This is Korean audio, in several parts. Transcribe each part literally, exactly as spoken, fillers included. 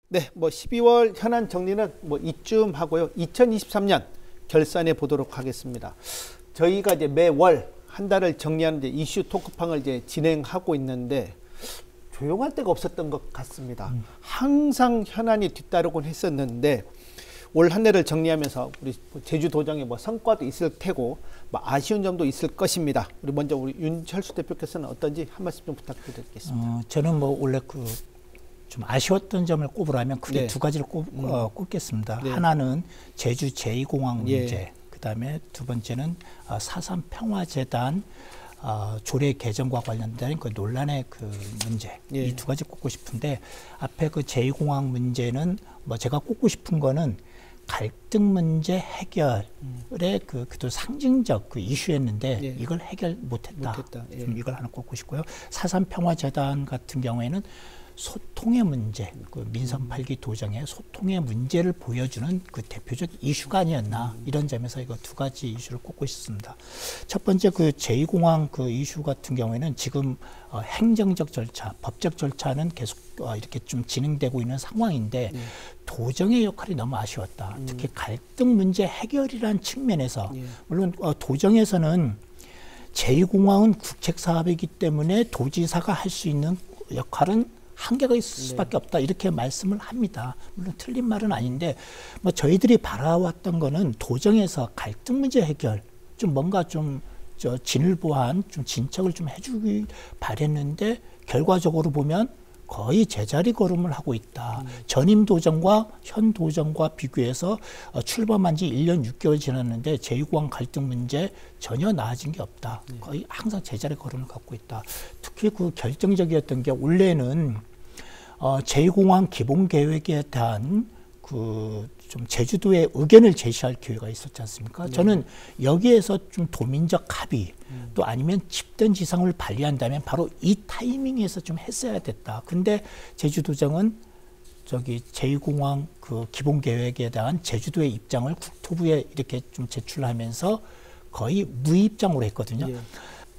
네, 뭐 십이월 현안 정리는 뭐 이쯤 하고요. 이천이십삼 년 결산해 보도록 하겠습니다. 저희가 이제 매월 한 달을 정리하는 이제 이슈 토크방을 이제 진행하고 있는데 조용할 데가 없었던 것 같습니다. 음. 항상 현안이 뒤따르곤 했었는데 올 한 해를 정리하면서 우리 제주도정의 뭐 성과도 있을 테고 뭐 아쉬운 점도 있을 것입니다. 우리 먼저 우리 윤철수 대표께서는 어떤지 한 말씀 좀 부탁드리겠습니다. 어, 저는 뭐 원래 그 좀 아쉬웠던 점을 꼽으라면 크게 네. 두 가지를 꼽, 음. 어, 꼽겠습니다. 네. 하나는 제주 제이 공항 문제, 예. 그 다음에 두 번째는 어, 사삼 평화재단 어, 조례 개정과 관련된 그 논란의 그 문제, 예. 이 두 가지 꼽고 싶은데 앞에 그 제이 공항 문제는 뭐 제가 꼽고 싶은 거는 갈등 문제 해결의 음. 그, 그도 상징적 그 이슈였는데 예. 이걸 해결 못했다. 못했다. 예. 좀 이걸 하나 꼽고 싶고요. 사삼 평화재단 같은 경우에는 소통의 문제, 그 민선 팔 기 도정의 소통의 문제를 보여주는 그 대표적 이슈가 아니었나 음. 이런 점에서 이거 두 가지 이슈를 꼽고 싶습니다. 첫 번째 그 제이 공항 그 이슈 같은 경우에는 지금 어, 행정적 절차, 법적 절차는 계속 어, 이렇게 좀 진행되고 있는 상황인데 네. 도정의 역할이 너무 아쉬웠다. 음. 특히 갈등 문제 해결이라는 측면에서 예. 물론 어, 도정에서는 제이 공항은 국책 사업이기 때문에 도지사가 할 수 있는 역할은 한계가 있을 수밖에 네. 없다 이렇게 말씀을 합니다. 물론 틀린 말은 아닌데 뭐 저희들이 바라왔던 거는 도정에서 갈등 문제 해결 좀 뭔가 좀 저 진일보한 좀 진척을 좀 해주기 바랬는데 결과적으로 보면 거의 제자리 걸음을 하고 있다. 음. 전임 도정과 현 도정과 비교해서 어, 출범한 지 일 년 육 개월 지났는데 제이 공항 갈등 문제 전혀 나아진 게 없다. 네. 거의 항상 제자리 걸음을 갖고 있다. 특히 그 결정적이었던 게 원래는 어, 제이 공항 기본 계획에 대한 그 좀 제주도의 의견을 제시할 기회가 있었지 않습니까? 네. 저는 여기에서 좀 도민적 합의 음. 또 아니면 집단 지상을 발휘한다면 바로 이 타이밍에서 좀 했어야 됐다. 근데 제주도정은 저기 제이 공항 그 기본 계획에 대한 제주도의 입장을 국토부에 이렇게 좀 제출하면서 거의 무입장으로 했거든요. 네.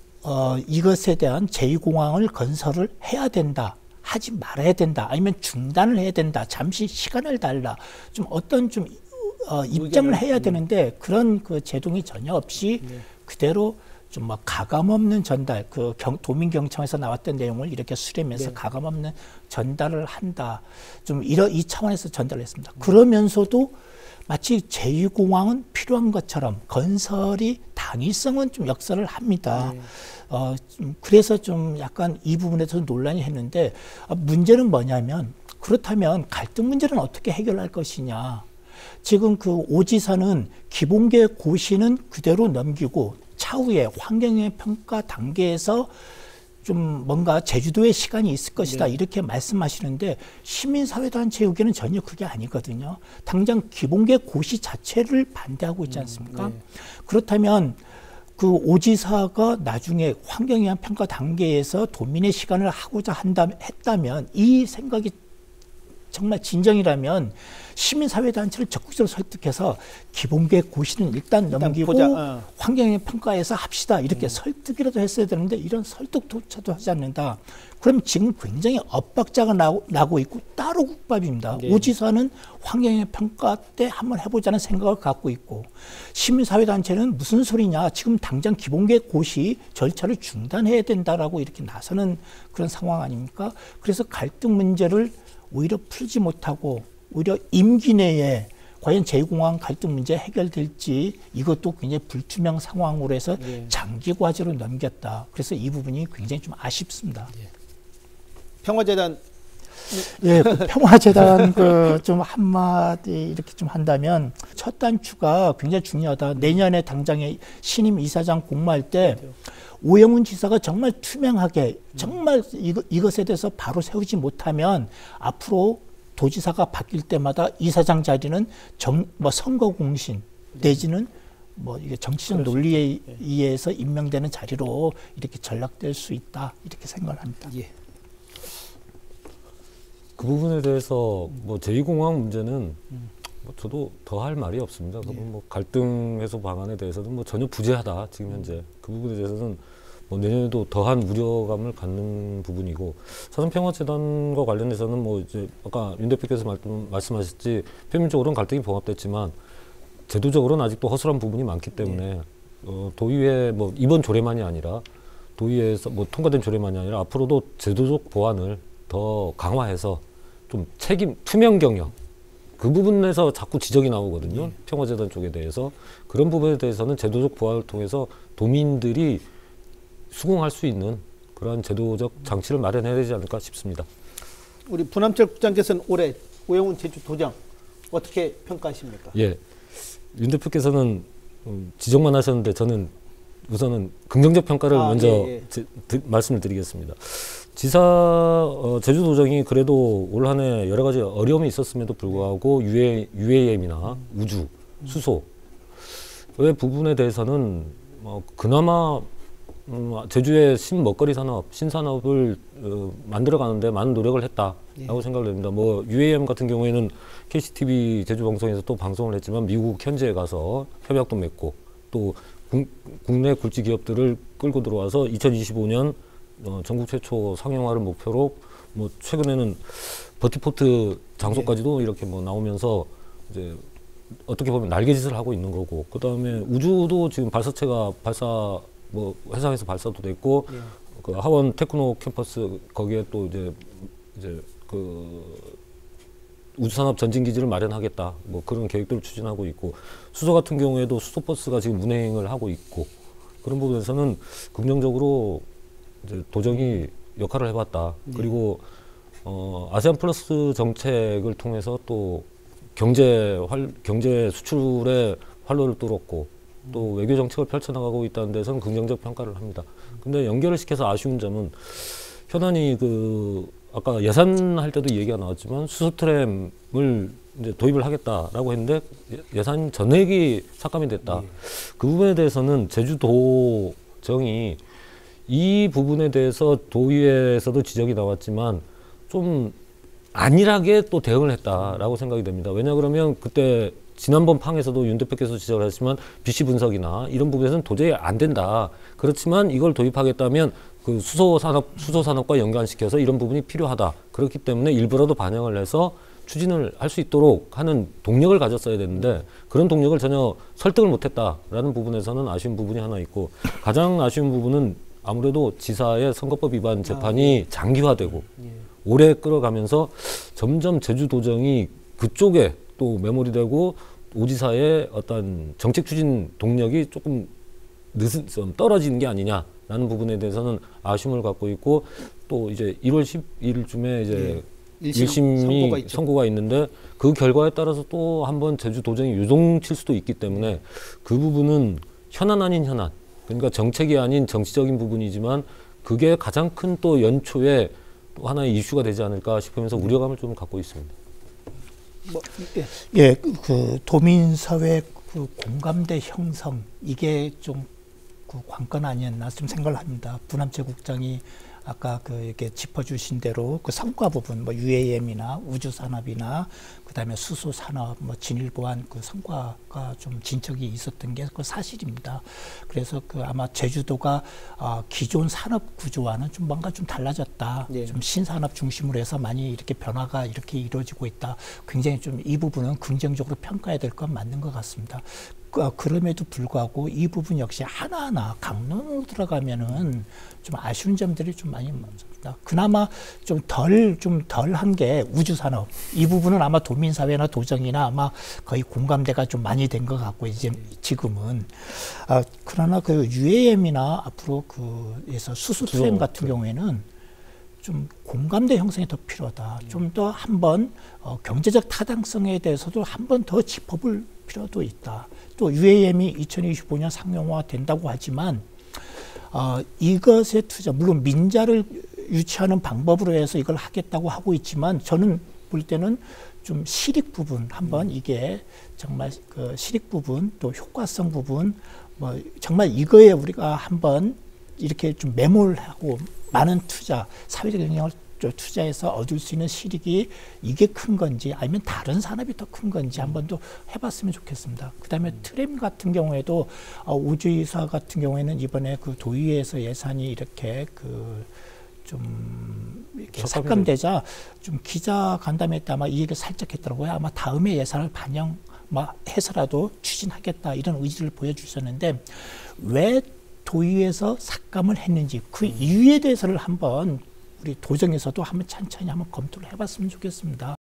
어, 이것에 대한 제이 공항을 건설을 해야 된다. 하지 말아야 된다. 아니면 중단을 해야 된다. 잠시 시간을 달라. 좀 어떤 좀 어, 입장을 해야 되는데 그런 그 제동이 전혀 없이 네. 그대로 좀 막 가감 없는 전달, 그 경, 도민경청에서 나왔던 내용을 이렇게 수렴해서 네. 가감 없는 전달을 한다. 좀 이런 이 차원에서 전달을 했습니다. 네. 그러면서도 마치 제이 공항은 필요한 것처럼 건설이 당위성은 좀 역설을 합니다. 네. 어, 좀 그래서 좀 약간 이 부분에서 논란이 했는데 어, 문제는 뭐냐면 그렇다면 갈등 문제는 어떻게 해결할 것이냐. 지금 그 오지사는 기본계획 고시는 그대로 넘기고 차후에 환경영향 평가 단계에서 좀 뭔가 제주도에 시간이 있을 것이다 네. 이렇게 말씀하시는데 시민사회단체 의견은 전혀 그게 아니거든요. 당장 기본계획 고시 자체를 반대하고 있지 않습니까? 음, 네. 그렇다면 그 오지사가 나중에 환경영향 평가 단계에서 도민의 시간을 하고자 한다, 했다면 이 생각이 정말 진정이라면 시민사회단체를 적극적으로 설득해서 기본계획 고시는 일단 넘기고 일단 어. 환경영향 평가에서 합시다 이렇게 음. 설득이라도 했어야 되는데 이런 설득조차도 하지 않는다. 그럼 지금 굉장히 엇박자가 나고, 나고 있고 따로 국밥입니다. 네. 오지사는 환경영향 평가 때 한번 해보자는 생각을 갖고 있고 시민사회단체는 무슨 소리냐. 지금 당장 기본계획 고시 절차를 중단해야 된다라고 이렇게 나서는 그런 상황 아닙니까? 그래서 갈등 문제를 오히려 풀지 못하고 오히려 임기 내에 과연 제이 공항 갈등 문제 해결될지 이것도 굉장히 불투명 상황으로 해서 예. 장기 과제로 넘겼다. 그래서 이 부분이 굉장히 좀 아쉽습니다. 예. 평화재단 예, 그 평화재단 그 좀 한마디 이렇게 좀 한다면 첫 단추가 굉장히 중요하다. 내년에 당장에 신임 이사장 공모할 때 오영훈 지사가 정말 투명하게 정말 이거, 이것에 대해서 바로 세우지 못하면 앞으로 도지사가 바뀔 때마다 이사장 자리는 정, 뭐 선거 공신 내지는 뭐 이게 정치적 논리에 의해서 임명되는 자리로 이렇게 전락될 수 있다 이렇게 생각을 합니다. 예. 그 부분에 대해서 뭐 제이 공항 문제는 음. 뭐 저도 더 할 말이 없습니다. 예. 뭐 갈등 해소 방안에 대해서는 뭐 전혀 부재하다 지금 현재 그 부분에 대해서는 뭐 내년에도 더한 우려감을 갖는 부분이고, 사상평화재단과 관련해서는 뭐 이제 아까 윤 대표께서 말씀, 말씀하셨지 표면적으로는 갈등이 봉합됐지만 제도적으로는 아직도 허술한 부분이 많기 때문에 네. 어, 도의회 뭐 이번 조례만이 아니라 도의회에서 뭐 통과된 조례만이 아니라 앞으로도 제도적 보완을 더 강화해서 좀 책임 투명 경영 그 부분에서 자꾸 지적이 나오거든요. 네. 평화재단 쪽에 대해서 그런 부분에 대해서는 제도적 보완을 통해서 도민들이 수긍할 수 있는 그런 제도적 장치를 마련해야 되지 않을까 싶습니다. 우리 부남철 국장께서는 올해 오영훈 제주도정 어떻게 평가하십니까? 예, 윤 대표께서는 지적만 하셨는데 저는 우선은 긍정적 평가를 아, 먼저 예, 예. 제, 드, 말씀을 드리겠습니다. 지사 어, 제주도정이 그래도 올 한 해 여러 가지 어려움이 있었음에도 불구하고 유에, 유에이엠이나 음. 우주, 수소 의 부분에 대해서는 어, 그나마 음, 제주의 신먹거리 산업, 신산업을 어, 만들어가는데 많은 노력을 했다라고 예. 생각을 합니다. 뭐 유에이엠 같은 경우에는 케이씨티비 제주방송에서 또 방송을 했지만 미국 현지에 가서 협약도 맺고 또 국, 국내 굴지 기업들을 끌고 들어와서 이천이십오 년 어, 전국 최초 상용화를 목표로 뭐 최근에는 버티포트 장소까지도 예. 이렇게 뭐 나오면서 이제 어떻게 보면 날개짓을 하고 있는 거고, 그 다음에 우주도 지금 발사체가 발사 뭐 회사에서 발사도 됐고 예. 그 하원 테크노 캠퍼스 거기에 또 이제 이제 그 우주산업 전진 기지를 마련하겠다 뭐 그런 계획들을 추진하고 있고, 수소 같은 경우에도 수소버스가 지금 운행을 하고 있고, 그런 부분에서는 긍정적으로 이제 도정이 역할을 해봤다. 예. 그리고 어, 아세안 플러스 정책을 통해서 또 경제 활 경제 수출의 활로를 뚫었고 또 외교 정책을 펼쳐나가고 있다는 데서는 긍정적 평가를 합니다. 근데 연결을 시켜서 아쉬운 점은 현안이 그 아까 예산할 때도 얘기가 나왔지만 수소트램을 이제 도입을 하겠다라고 했는데 예산 전액이 삭감이 됐다. 네. 그 부분에 대해서는 제주도정이 이 부분에 대해서 도의회에서도 지적이 나왔지만 좀 안일하게 또 대응을 했다라고 생각이 됩니다. 왜냐 그러면 그때 지난번 팡에서도 윤 대표께서 지적을 하셨지만 비씨 분석이나 이런 부분에서는 도저히 안 된다. 그렇지만 이걸 도입하겠다면 그 수소 산업, 수소 산업과 연관시켜서 이런 부분이 필요하다. 그렇기 때문에 일부라도 반영을 해서 추진을 할 수 있도록 하는 동력을 가졌어야 되는데 그런 동력을 전혀 설득을 못했다라는 부분에서는 아쉬운 부분이 하나 있고, 가장 아쉬운 부분은 아무래도 지사의 선거법 위반 재판이 장기화되고 오래 끌어가면서 점점 제주도정이 그쪽에 또 매몰이 되고 오지사의 어떤 정책 추진 동력이 조금 늦은, 좀 떨어지는 게 아니냐라는 부분에 대해서는 아쉬움을 갖고 있고, 또 이제 일월 십일쯤에 이제 네. 일심이 선고가, 선고가 있는데 그 결과에 따라서 또 한번 제주도정이 요동칠 수도 있기 때문에 그 부분은 현안 아닌 현안, 그러니까 정책이 아닌 정치적인 부분이지만 그게 가장 큰 또 연초에 또 하나의 이슈가 되지 않을까 싶으면서 우려감을 좀 갖고 있습니다. 뭐, 예, 예, 그 도민사회 그 공감대 형성 이게 좀 그 관건 아니었나 좀 생각을 합니다. 부남철 국장이 아까 그 이렇게 짚어주신 대로 그 성과 부분, 뭐 유에이엠이나 우주 산업이나 그다음에 수소 산업, 뭐 진일 보안 그 성과가 좀 진척이 있었던 게 그 사실입니다. 그래서 그 아마 제주도가 어, 기존 산업 구조와는 좀 뭔가 좀 달라졌다. 네. 좀 신산업 중심으로 해서 많이 이렇게 변화가 이렇게 이루어지고 있다. 굉장히 좀 이 부분은 긍정적으로 평가해야 될 건 맞는 것 같습니다. 그럼에도 불구하고 이 부분 역시 하나하나 강론으로 들어가면은 좀 아쉬운 점들이 좀 많이 많습니다. 그나마 좀 덜, 좀 덜한 게 우주산업. 이 부분은 아마 도민사회나 도정이나 아마 거의 공감대가 좀 많이 된 것 같고, 이제 지금은. 아, 그러나 그 유에이엠이나 앞으로 그에서 수소트램 같은 경우에는 좀 공감대 형성이 더 필요하다. 좀 더 한번 어, 경제적 타당성에 대해서도 한번 더 짚어볼 필요도 있다. 또 유에이엠이 이천이십오 년 상용화 된다고 하지만 어, 이것에 투자, 물론 민자를 유치하는 방법으로 해서 이걸 하겠다고 하고 있지만 저는 볼 때는 좀 실익 부분 한번 이게 정말 그 실익 부분 또 효과성 부분 뭐 정말 이거에 우리가 한번 이렇게 좀 매몰하고 많은 투자, 사회적 영향을 투자해서 얻을 수 있는 실익이 이게 큰 건지 아니면 다른 산업이 더 큰 건지 한 번 더 해봤으면 좋겠습니다. 그다음에 음. 트램 같은 경우에도 어, 우주이사 같은 경우에는 이번에 그 도의회에서 예산이 이렇게 그 좀 이렇게 삭감되자 좀 기자 간담회 때 아마 이 얘기를 살짝 했더라고요. 아마 다음에 예산을 반영 해서라도 추진하겠다 이런 의지를 보여주셨는데 왜 도의회에서 삭감을 했는지 그 이유에 대해서를 한번 우리 도정에서도 한번 천천히 한번 검토를 해봤으면 좋겠습니다.